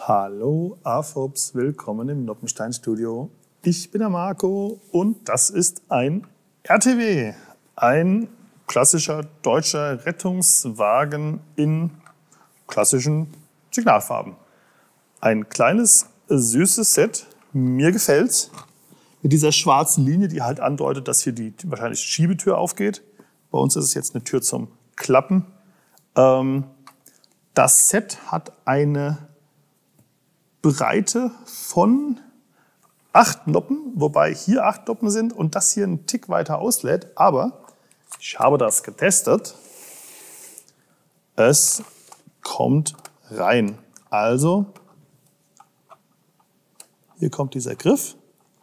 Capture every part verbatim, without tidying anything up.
Hallo A F O Ps, willkommen im Noppenstein-Studio. Ich bin der Marco und das ist ein R T W, ein klassischer deutscher Rettungswagen in klassischen Signalfarben. Ein kleines, süßes Set, mir gefällt's, mit dieser schwarzen Linie, die halt andeutet, dass hier die wahrscheinlich Schiebetür aufgeht. Bei uns ist es jetzt eine Tür zum Klappen. Ähm, das Set hat eine Breite von acht Noppen, wobei hier acht Noppen sind und das hier einen Tick weiter auslädt. Aber ich habe das getestet. Es kommt rein. Also, hier kommt dieser Griff.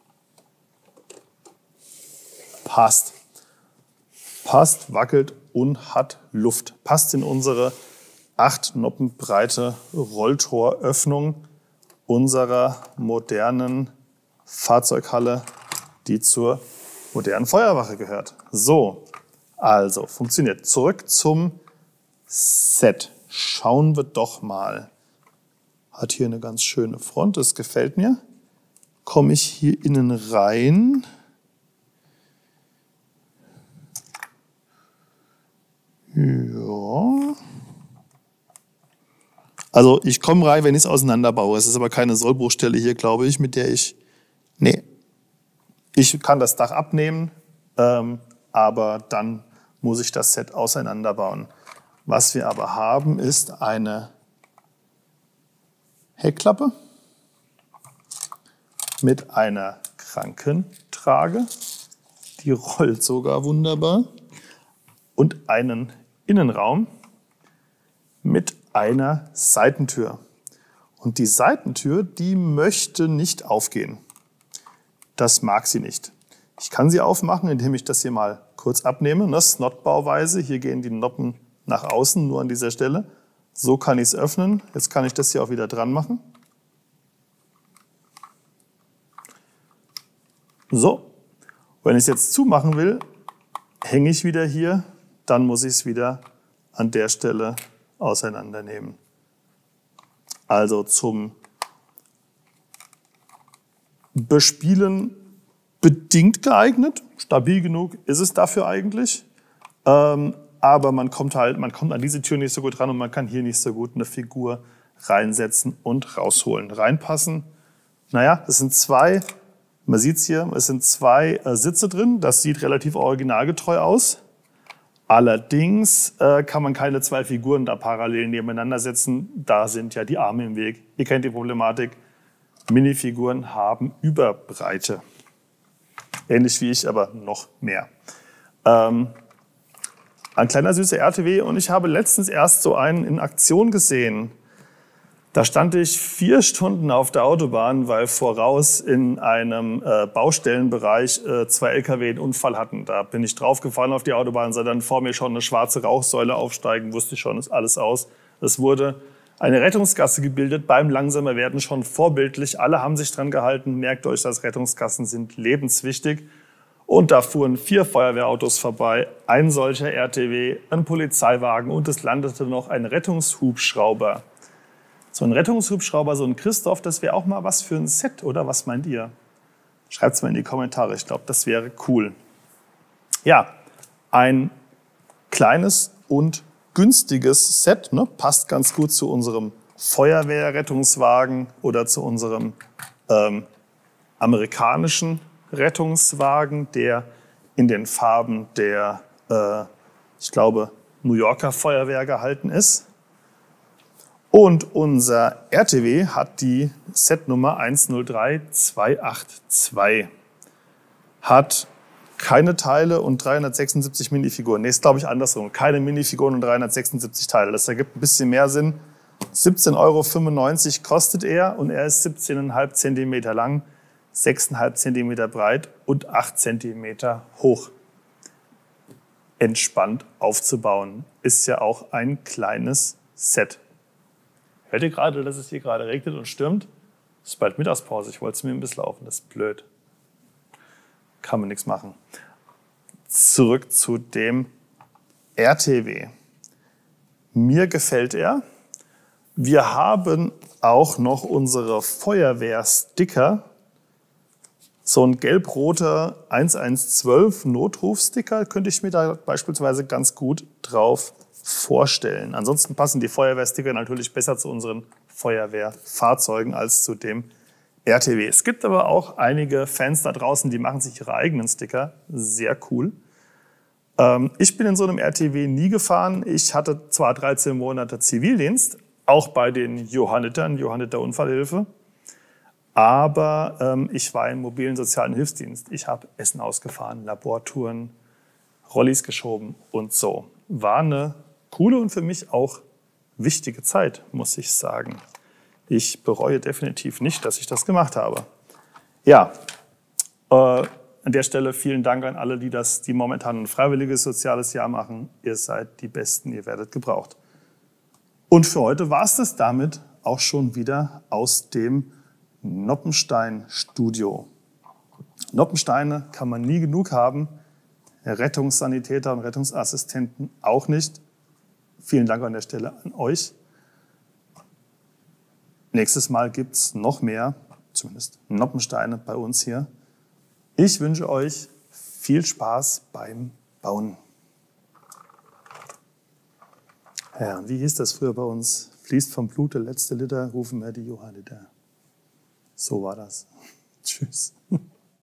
Passt. Passt, wackelt und hat Luft. Passt in unsere acht Noppen breite Rolltoröffnung unserer modernen Fahrzeughalle, die zur modernen Feuerwache gehört. So, also funktioniert. Zurück zum Set. Schauen wir doch mal. Hat hier eine ganz schöne Front, das gefällt mir. Komme ich hier innen rein. Ja. Also ich komme rein, wenn ich es auseinanderbaue. Es ist aber keine Sollbruchstelle hier, glaube ich, mit der ich... Nee. Ich kann das Dach abnehmen, ähm, aber dann muss ich das Set auseinanderbauen. Was wir aber haben, ist eine Heckklappe mit einer Krankentrage. Die rollt sogar wunderbar. Und einen Innenraum mit einer Seitentür. Und die Seitentür, die möchte nicht aufgehen. Das mag sie nicht. Ich kann sie aufmachen, indem ich das hier mal kurz abnehme. Ne? Snot-Bauweise. Hier gehen die Noppen nach außen, nur an dieser Stelle. So kann ich es öffnen. Jetzt kann ich das hier auch wieder dran machen. So. Wenn ich es jetzt zumachen will, hänge ich wieder hier. Dann muss ich es wieder an der Stelle auseinandernehmen. Also zum Bespielen bedingt geeignet. Stabil genug ist es dafür eigentlich. Ähm, aber man kommt halt, man kommt an diese Tür nicht so gut ran und man kann hier nicht so gut eine Figur reinsetzen und rausholen. Reinpassen. Naja, es sind zwei, man sieht es hier, es sind zwei äh, Sitze drin. Das sieht relativ originalgetreu aus. Allerdings äh, kann man keine zwei Figuren da parallel nebeneinander setzen. Da sind ja die Arme im Weg. Ihr kennt die Problematik. Minifiguren haben Überbreite. Ähnlich wie ich, aber noch mehr. Ähm, ein kleiner süßer R T W. Und ich habe letztens erst so einen in Aktion gesehen. Da stand ich vier Stunden auf der Autobahn, weil voraus in einem äh, Baustellenbereich äh, zwei L K W einen Unfall hatten. Da bin ich draufgefahren auf die Autobahn, sah dann vor mir schon eine schwarze Rauchsäule aufsteigen, wusste ich schon, ist alles aus. Es wurde eine Rettungsgasse gebildet, beim langsamer Werden schon vorbildlich. Alle haben sich dran gehalten. Merkt euch, dass Rettungsgassen sind lebenswichtig. Und da fuhren vier Feuerwehrautos vorbei, ein solcher R T W, ein Polizeiwagen und es landete noch ein Rettungshubschrauber. So ein Rettungshubschrauber, so ein Christoph, das wäre auch mal was für ein Set, oder? Was meint ihr? Schreibt es mal in die Kommentare, ich glaube, das wäre cool. Ja, ein kleines und günstiges Set, ne? Passt ganz gut zu unserem Feuerwehrrettungswagen oder zu unserem ähm, amerikanischen Rettungswagen, der in den Farben der, äh, ich glaube, New Yorker Feuerwehr gehalten ist. Und unser R T W hat die Setnummer eins null drei zwei acht zwei. Hat keine Teile und dreihundertsechsundsiebzig Minifiguren. Nee, ist glaube ich andersrum. Keine Minifiguren und dreihundertsechsundsiebzig Teile. Das ergibt ein bisschen mehr Sinn. siebzehn Euro fünfundneunzig kostet er und er ist siebzehn Komma fünf Zentimeter lang, sechs Komma fünf Zentimeter breit und acht Zentimeter hoch. Entspannt aufzubauen. Ist ja auch ein kleines Set. Hört ihr gerade, dass es hier gerade regnet und stürmt? Es ist bald Mittagspause, ich wollte es mir ein bisschen laufen, das ist blöd. Kann man nichts machen. Zurück zu dem R T W. Mir gefällt er. Wir haben auch noch unsere Feuerwehrsticker. So ein gelb-roter eins eins zwölf Notrufsticker könnte ich mir da beispielsweise ganz gut drauf vorstellen. Ansonsten passen die Feuerwehrsticker natürlich besser zu unseren Feuerwehrfahrzeugen als zu dem R T W. Es gibt aber auch einige Fans da draußen, die machen sich ihre eigenen Sticker. Sehr cool. Ähm, ich bin in so einem R T W nie gefahren. Ich hatte zwar dreizehn Monate Zivildienst, auch bei den Johannitern, Johanniter Unfallhilfe. Aber ähm, ich war im mobilen sozialen Hilfsdienst. Ich habe Essen ausgefahren, Labortouren, Rollis geschoben und so. War eine coole und für mich auch wichtige Zeit, muss ich sagen. Ich bereue definitiv nicht, dass ich das gemacht habe. Ja, äh, an der Stelle vielen Dank an alle, die das, die momentan ein freiwilliges soziales Jahr machen. Ihr seid die Besten, ihr werdet gebraucht. Und für heute war es das damit auch schon wieder aus dem Noppenstein-Studio. Noppensteine kann man nie genug haben, Rettungssanitäter und Rettungsassistenten auch nicht. Vielen Dank an der Stelle an euch. Nächstes Mal gibt es noch mehr, zumindest Noppensteine bei uns hier. Ich wünsche euch viel Spaß beim Bauen. Ja, wie hieß das früher bei uns? Fließt vom Blut der letzte Liter, rufen wir die Johanniter. So war das. Tschüss.